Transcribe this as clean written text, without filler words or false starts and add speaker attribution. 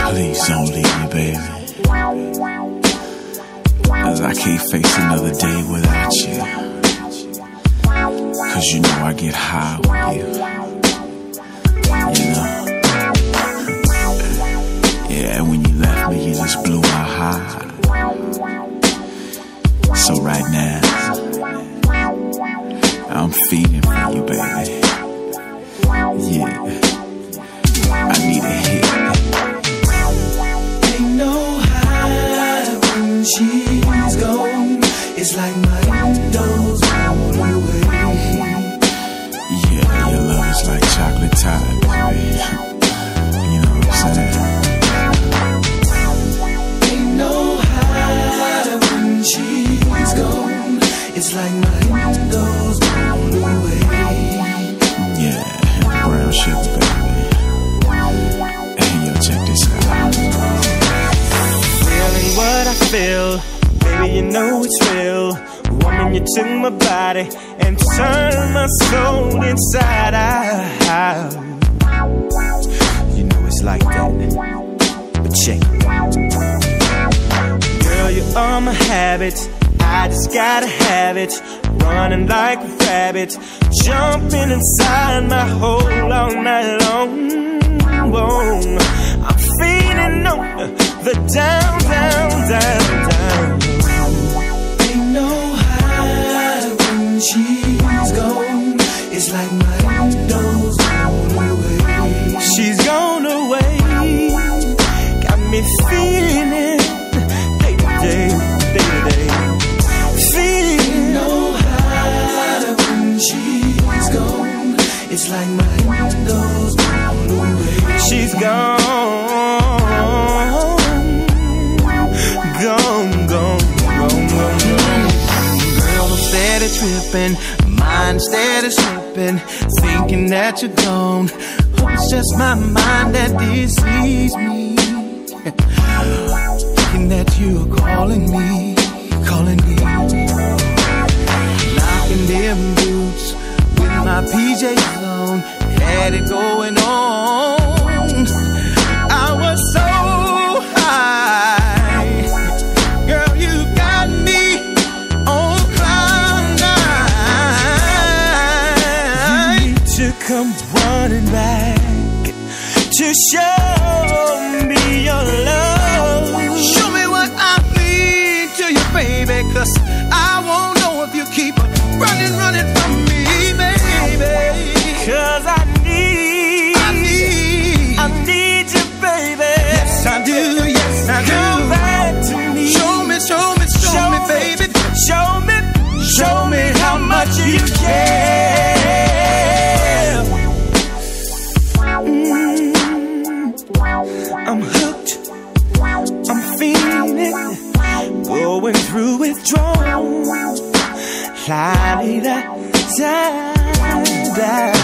Speaker 1: Please don't leave me, baby. 'Cause I can't face another day without you. 'Cause you know I get high with you. You know? Yeah, and when you left me, you just blew my heart. So right now, I'm feeling for you, baby. Yeah, I need a hit.
Speaker 2: Ain't no high when she's gone. It's like my windows all away.
Speaker 1: Yeah, your love is like chocolate tart, baby. You know what I'm saying?
Speaker 2: Ain't no high when she's gone. It's like my windows all away.
Speaker 1: Yeah, brown sugar, baby. Hey, yo, check this out.
Speaker 3: Feeling what I feel, baby, you know it's real. Woman, you took my body and turned my soul inside out. You know it's like that, but check it. Girl, you are my habit, I just gotta have it. Running like a rabbit, jumping inside my hole all night long. Whoa. I'm feeling on the down, down, down, down.
Speaker 2: Ain't no high when she's gone. It's like my window's gone away.
Speaker 3: She's gone away, got me feeling day to day, day to day. Feeling
Speaker 2: no high when she's gone. It's like my window's gone away.
Speaker 3: She's gone, gone, gone, gone, gone, gone.
Speaker 4: Girl, I'm steady tripping, mind steady slipping, thinking that you're gone. Hope it's just my mind that deceives me. Thinking that you're calling me, calling me. Knocking them boots with my PJs on, had it going on. I was so high, girl, you got me on cloud nine.
Speaker 3: You need to come running back to show me your love.
Speaker 4: Show me what I mean to you, baby, 'cause I won't know if you keep running, running from me, baby.
Speaker 3: 'Cause I need you, baby.
Speaker 4: Yes, I do, yes, I do.
Speaker 3: Come back to me.
Speaker 4: Show me, baby.
Speaker 3: Show me how much you care. I'm hooked, I'm feeling it, going through withdrawal. La-di-da-da-da.